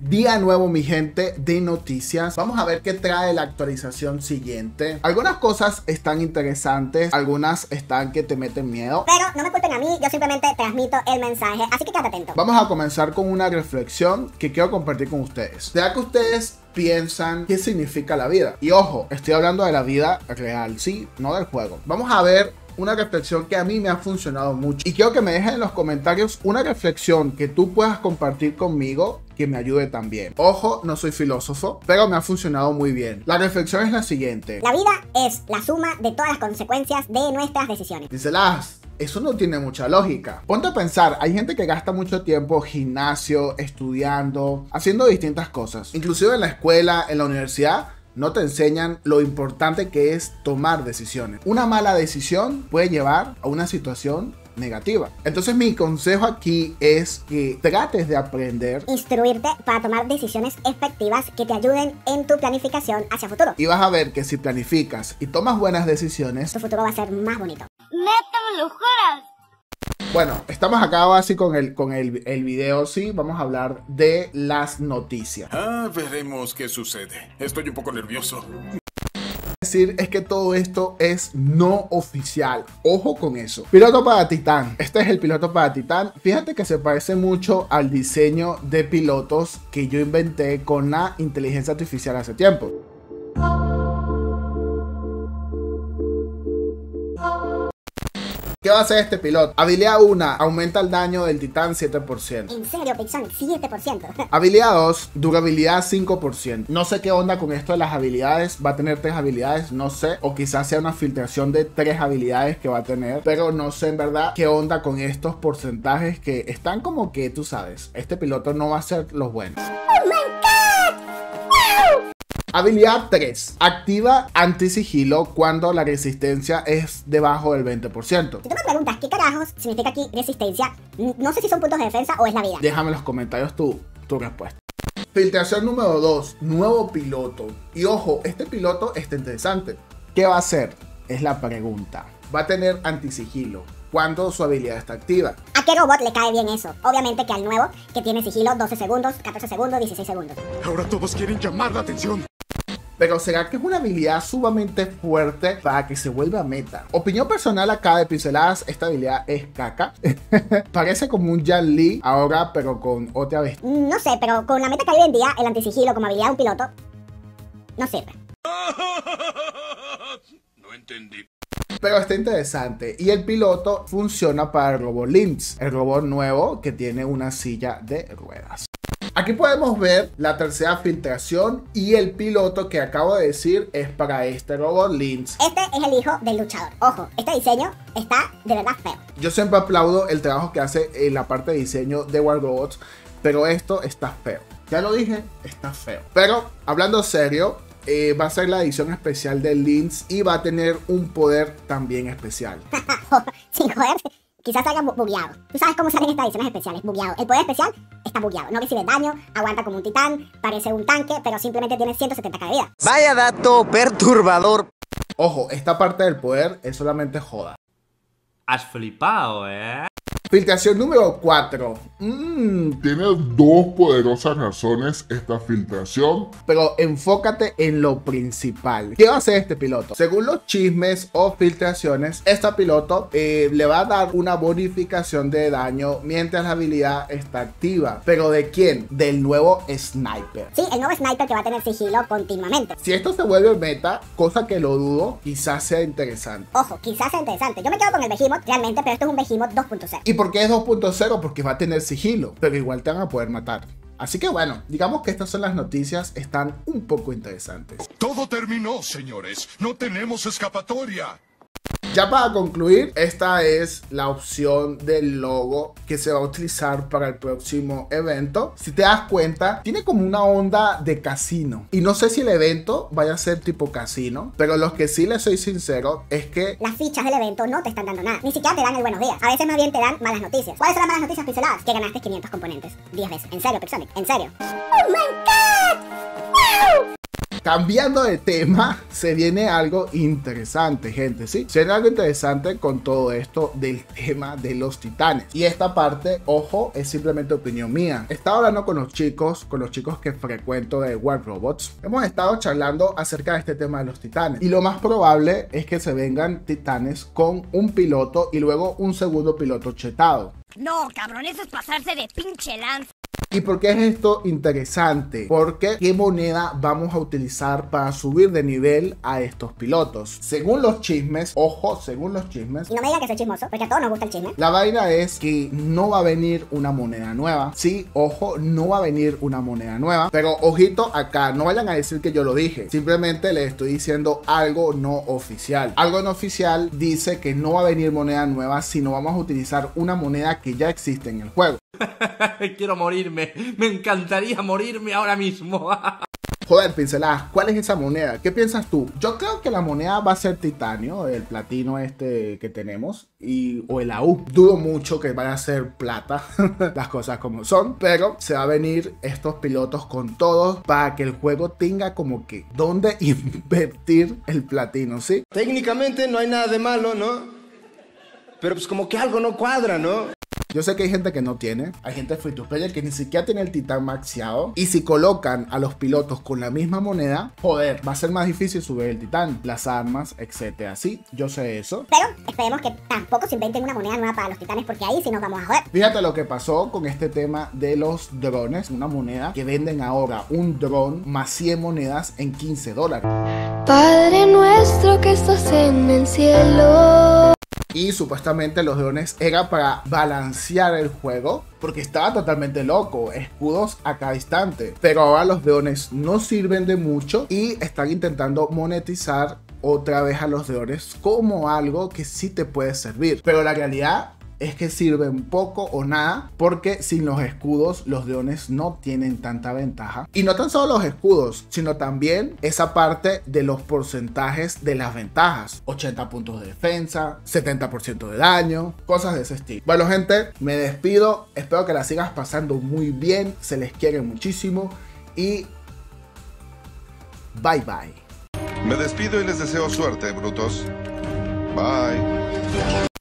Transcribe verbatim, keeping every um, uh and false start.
Día nuevo, mi gente, de noticias. Vamos a ver qué trae la actualización siguiente. Algunas cosas están interesantes, algunas están que te meten miedo. Pero no me culpen a mí, yo simplemente transmito el mensaje, así que quédate atento. Vamos a comenzar con una reflexión que quiero compartir con ustedes. Ya que ustedes piensan qué significa la vida. Y ojo, estoy hablando de la vida real, sí, no del juego. Vamos a ver una reflexión que a mí me ha funcionado mucho. Y quiero que me dejen en los comentarios una reflexión que tú puedas compartir conmigo que me ayude también. Ojo, no soy filósofo, pero me ha funcionado muy bien. La reflexión es la siguiente. La vida es la suma de todas las consecuencias de nuestras decisiones. Dice las... Eso no tiene mucha lógica. Ponte a pensar, hay gente que gasta mucho tiempo gimnasio, estudiando, haciendo distintas cosas. Inclusive en la escuela, en la universidad, no te enseñan lo importante que es tomar decisiones. Una mala decisión puede llevar a una situación negativa. Entonces mi consejo aquí es que trates de aprender, Instruirte para tomar decisiones efectivas que te ayuden en tu planificación hacia futuro. y vas a ver que si planificas y tomas buenas decisiones, Tu futuro va a ser más bonito. ¡Neta, me lo juras! bueno, estamos acá así con el, con el, el video, sí, vamos a hablar de las noticias. Ah, veremos qué sucede. Estoy un poco nervioso. Decir es que todo esto es no oficial. Ojo con eso. Piloto para Titán. Este es el piloto para Titán. Fíjate que se parece mucho al diseño de pilotos que yo inventé con la inteligencia artificial hace tiempo. ¿Qué va a hacer este piloto? Habilidad uno, aumenta el daño del titán siete por ciento. ¿En serio, Pixon? siete por ciento. Habilidad dos, durabilidad cinco por ciento. No sé qué onda con esto de las habilidades. Va a tener tres habilidades, no sé. O quizás sea una filtración de tres habilidades que va a tener. Pero no sé en verdad qué onda con estos porcentajes que están como que, tú sabes, este piloto no va a ser los buenos. ¡Oh, my God! ¡Wow! Habilidad tres. Activa antisigilo cuando la resistencia es debajo del veinte por ciento. Si tú me preguntas qué carajos significa aquí resistencia, no sé si son puntos de defensa o es la vida. Déjame en los comentarios tu, tu respuesta. Filtración número dos. Nuevo piloto. Y ojo, este piloto está interesante. ¿Qué va a hacer? Es la pregunta. Va a tener antisigilo cuando su habilidad está activa. ¿A qué robot le cae bien eso? Obviamente que al nuevo, que tiene sigilo doce segundos, catorce segundos, dieciséis segundos. Ahora todos quieren llamar la atención. Pero ¿será que es una habilidad sumamente fuerte para que se vuelva meta? Opinión personal acá de Pinceladas, esta habilidad es caca. Parece como un Jan Lee ahora, pero con otra vez. No sé, pero con la meta que hay hoy en día, el antisigilo como habilidad de un piloto, no sirve. No entendí. Pero está interesante. Y el piloto funciona para el robot Lynx, el robot nuevo que tiene una silla de ruedas. Aquí podemos ver la tercera filtración y el piloto que acabo de decir es para este robot Lynx. Este es el hijo del luchador. Ojo, este diseño está de verdad feo. Yo siempre aplaudo el trabajo que hace en la parte de diseño de War Robots, pero esto está feo. Ya lo dije, está feo. Pero hablando serio, eh, va a ser la edición especial de Lynx y va a tener un poder también especial. Sin joder, quizás salga bu- bugueado. Tú sabes cómo salen estas ediciones especiales, bugueado. El poder especial está bugueado, no recibe daño, aguanta como un titán, parece un tanque, pero simplemente tiene ciento setenta k de vida. Vaya dato perturbador. Ojo, esta parte del poder es solamente joda. Has flipado, ¿eh? Filtración número cuatro. Mmm, Tiene dos poderosas razones esta filtración. pero enfócate en lo principal. ¿Qué va a hacer este piloto? Según los chismes o filtraciones, este piloto eh, le va a dar una bonificación de daño mientras la habilidad está activa. ¿Pero de quién? Del nuevo Sniper. Sí, el nuevo sniper que va a tener sigilo continuamente. Si esto se vuelve meta, cosa que lo dudo, quizás sea interesante. Ojo, quizás sea interesante. Yo me quedo con el Behemoth realmente, pero esto es un Behemoth dos punto cero. ¿Y por qué es dos punto cero? Porque va a tener sigilo, pero igual te van a poder matar. Así que bueno, digamos que estas son las noticias, están un poco interesantes. Todo terminó, señores. No tenemos escapatoria. Ya para concluir, esta es la opción del logo que se va a utilizar para el próximo evento. Si te das cuenta, tiene como una onda de casino. Y no sé si el evento vaya a ser tipo casino, pero lo que sí les soy sincero es que Las fichas del evento no te están dando nada. Ni siquiera te dan el buenos días. A veces más bien te dan malas noticias. ¿Cuáles son las malas noticias pinceladas? Que ganaste quinientos componentes. diez veces. ¿En serio, Pixonic? ¿En serio? ¡Oh, my God! ¡Wow! cambiando de tema, se viene algo interesante, gente, ¿sí? Se viene algo interesante con todo esto del tema de los titanes. Y esta parte, ojo, es simplemente opinión mía. Estaba hablando con los chicos, con los chicos que frecuento de War Robots. Hemos estado charlando acerca de este tema de los titanes. Y lo más probable es que se vengan titanes con un piloto y luego un segundo piloto chetado. No, cabrón, eso es pasarse de pinche lanza. ¿Y por qué es esto interesante? Porque ¿qué moneda vamos a utilizar para subir de nivel a estos pilotos? Según los chismes, ojo, según los chismes, Y no me digan que soy chismoso, porque a todos nos gusta el chisme. la vaina es que no va a venir una moneda nueva. Sí, ojo, no va a venir una moneda nueva. Pero ojito acá, no vayan a decir que yo lo dije. Simplemente les estoy diciendo algo no oficial. Algo no oficial dice que no va a venir moneda nueva, sino vamos a utilizar una moneda que ya existe en el juego. Quiero morirme. Me encantaría morirme ahora mismo. Joder, pinceladas, ¿cuál es esa moneda? ¿Qué piensas tú? Yo creo que la moneda va a ser titanio, el platino este que tenemos, y, o el A U. Dudo mucho que vaya a ser plata, las cosas como son, pero se va a venir estos pilotos con todos para que el juego tenga como que dónde invertir el platino, ¿sí? Técnicamente no hay nada de malo, ¿no? Pero pues como que algo no cuadra, ¿no? Yo sé que hay gente que no tiene, hay gente free to player que ni siquiera tiene el titán maxeado. Y si colocan a los pilotos con la misma moneda, joder, va a ser más difícil subir el titán, las armas, etcétera. Sí, yo sé eso. Pero esperemos que tampoco se inventen una moneda nueva para los titanes, porque ahí sí nos vamos a joder. Fíjate lo que pasó con este tema de los drones, una moneda que venden ahora un dron más cien monedas en quince dólares. Padre nuestro que estás en el cielo. Y supuestamente los drones eran para balancear el juego, porque estaba totalmente loco, escudos a cada instante. Pero ahora los drones no sirven de mucho y están intentando monetizar otra vez a los drones como algo que sí te puede servir. Pero la realidad es que sirven poco o nada, porque sin los escudos los drones no tienen tanta ventaja. Y no tan solo los escudos, sino también esa parte de los porcentajes de las ventajas. ochenta puntos de defensa, setenta por ciento de daño, cosas de ese estilo. Bueno, gente, me despido, espero que la sigas pasando muy bien, se les quiere muchísimo y bye bye. Me despido y les deseo suerte, brutos. Bye.